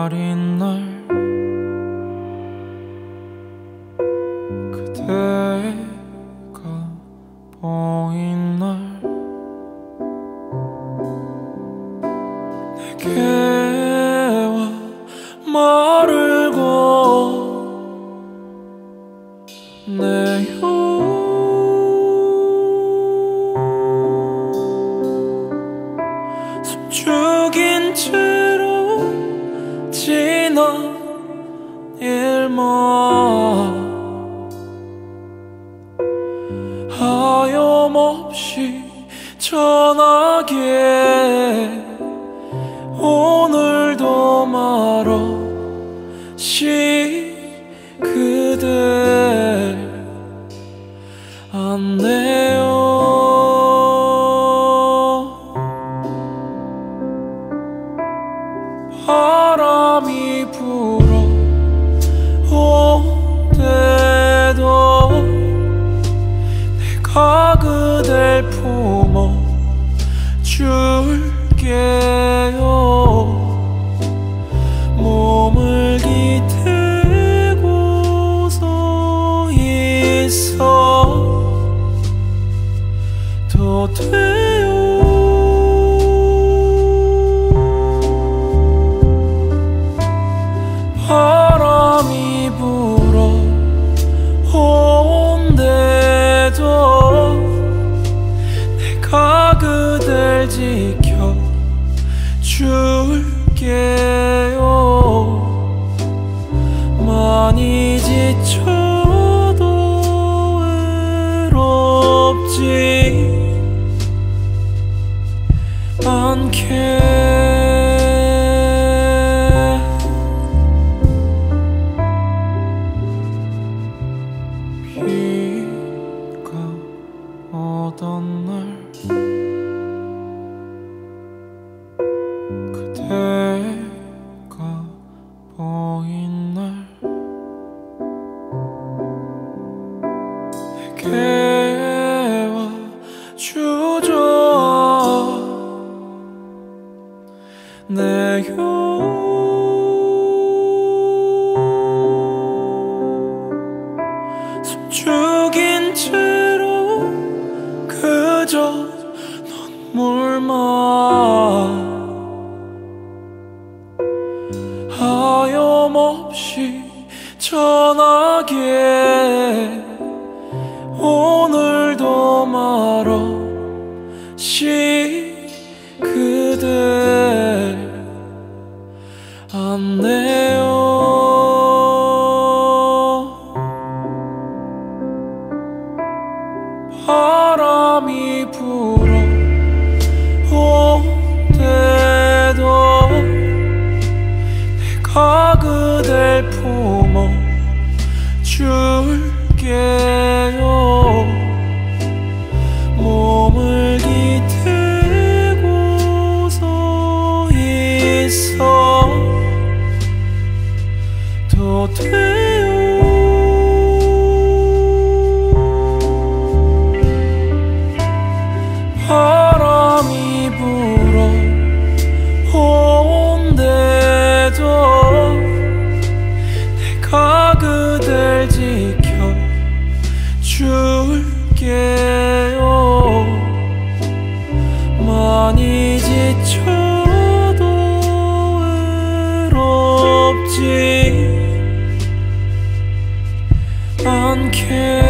날인 날 그대가 보인 날 내게와 말을 건네요. 숨죽인 채로 지난 일만 하염없이 전하게 오늘도 말없이 그댈 안내요. 바람이 불어온대도 내가 그댈 품어줄게요. 몸을 기대고서 있어도 돼요. 바람이 불어온대도 내가 그댈 지켜줄게요. 많이 지쳐도 외롭지 않게 비가 오던 날 그대가 보인 날 내게 와주저네요. 숨죽인 채로 그저 눈물만 하염없이 전하게 오늘도 말없이 그댈 안내요. 바람이 불어온대도 내가 그댈 품어줄게요. 몸을 기대고서 있어도 돼요. 바람이 불어온대도 내가 그댈 지켜줄게요. 많이 지쳐도 외롭지 않게